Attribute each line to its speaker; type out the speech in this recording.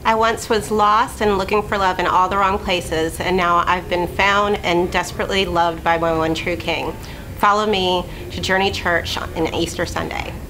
Speaker 1: I once was lost and looking for love in all the wrong places, and now I've been found and desperately loved by my one true King. Follow me to Journey Church on Easter Sunday.